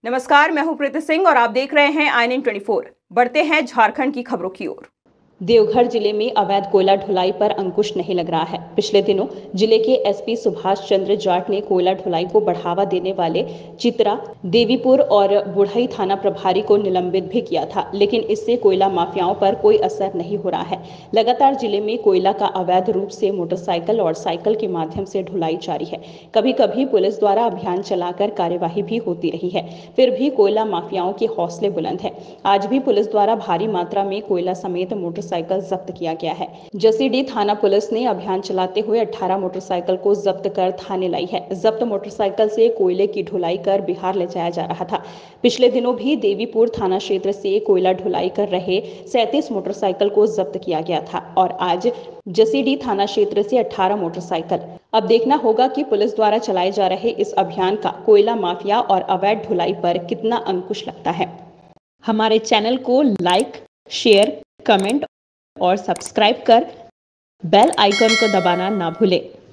नमस्कार, मैं हूं प्रीति सिंह और आप देख रहे हैं INN 24। बढ़ते हैं झारखंड की खबरों की ओर। देवघर जिले में अवैध कोयला ढुलाई पर अंकुश नहीं लग रहा है। पिछले दिनों जिले के एसपी सुभाष चंद्र जाट ने कोयला ढुलाई को बढ़ावा देने वाले चित्रा, देवीपुर और बुढ़ई थाना प्रभारी को निलंबित भी किया था, लेकिन इससे कोयला माफियाओं पर कोई असर नहीं हो रहा है। लगातार जिले में कोयला का अवैध रूप से मोटरसाइकिल और साइकिल के माध्यम से ढुलाई जारी है। कभी कभी पुलिस द्वारा अभियान चलाकर कार्यवाही भी होती रही है, फिर भी कोयला माफियाओं के हौसले बुलंद है। आज भी पुलिस द्वारा भारी मात्रा में कोयला समेत मोटरसाइकिल जब्त किया गया है। जसीडीह थाना पुलिस ने अभियान चलाते हुए 18 मोटरसाइकिल को जब्त कर थाने लाई है। जब्त मोटरसाइकिल से कोयले की ढुलाई कर बिहार ले जाया जा रहा था। पिछले दिनों भी देवीपुर थाना क्षेत्र से कोयला ढुलाई कर रहे 37 मोटरसाइकिल को जब्त किया गया था और आज जसीडीह थाना क्षेत्र से 18 मोटरसाइकिल। अब देखना होगा कि पुलिस द्वारा चलाए जा रहे इस अभियान का कोयला माफिया और अवैध ढुलाई पर कितना अंकुश लगता है। हमारे चैनल को लाइक, शेयर, कमेंट और सब्सक्राइब कर बेल आइकन को दबाना ना भूलें।